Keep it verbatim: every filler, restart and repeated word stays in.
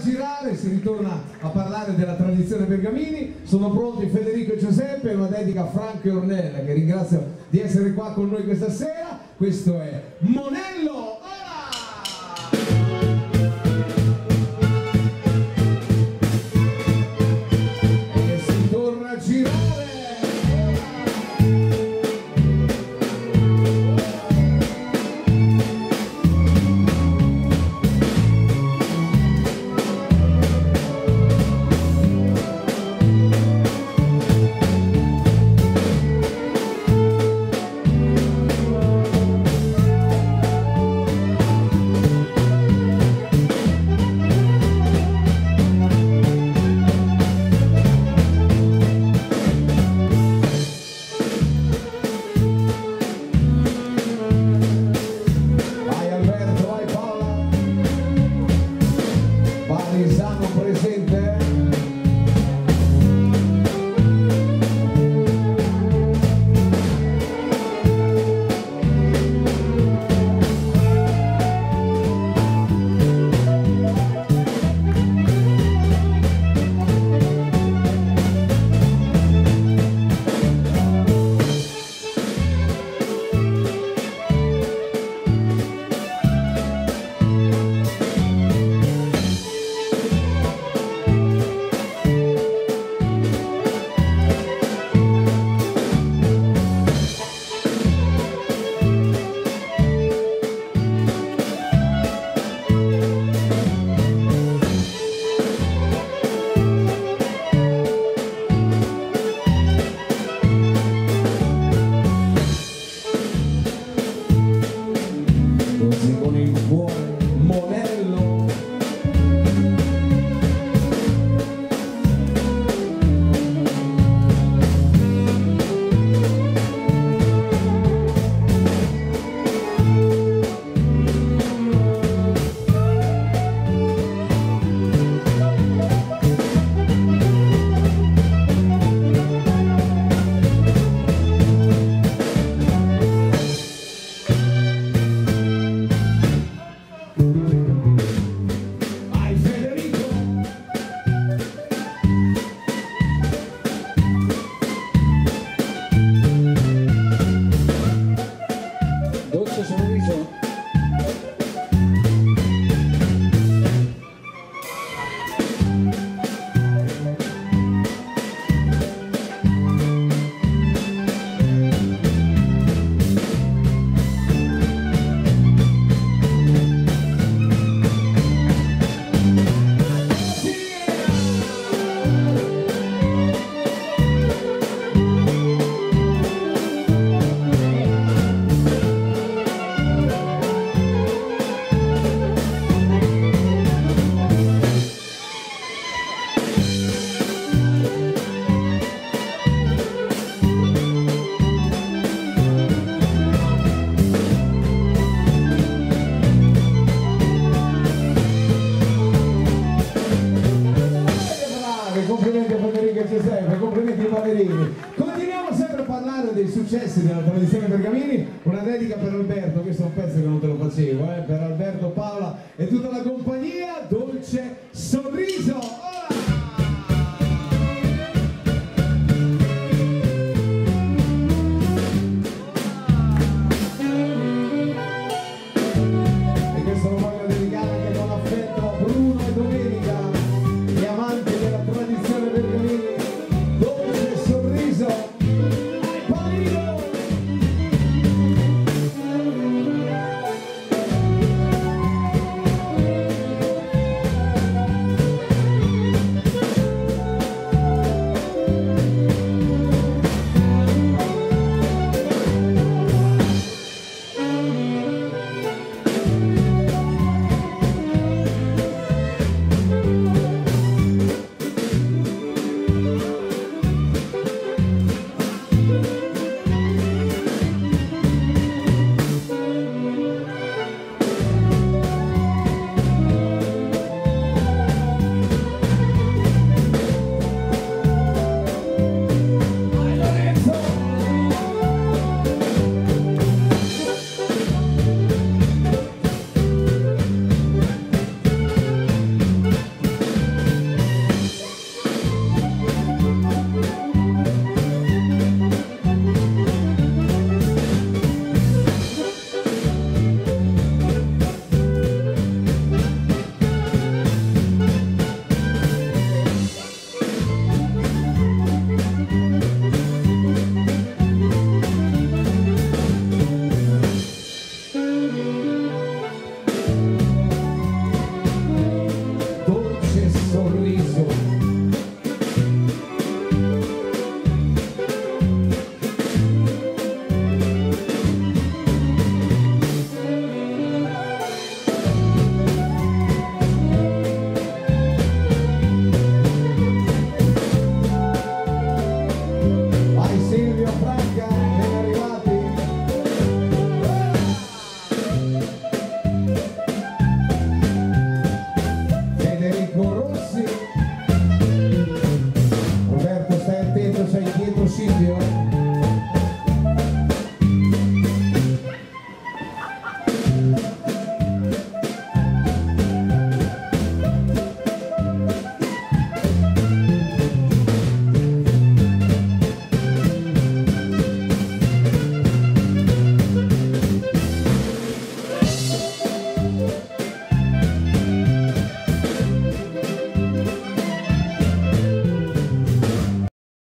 girare, si ritorna a parlare della tradizione Bergamini. Sono pronti Federico e Giuseppe, una dedica a Franco e Ornella, che ringrazio di essere qua con noi questa sera. Questo è Monello! E si torna a girare! Parisano presente. Con il cuore Monello. Dolce sorriso. Complimenti a Federico e Giuseppe, complimenti ai ballerini. Continuiamo sempre a parlare dei successi della tradizione Bergamini. Una dedica per Alberto, questo è un pezzo che non te lo facevo, eh? Per Alberto, Paola e tutta la compagnia. Dolce sorriso.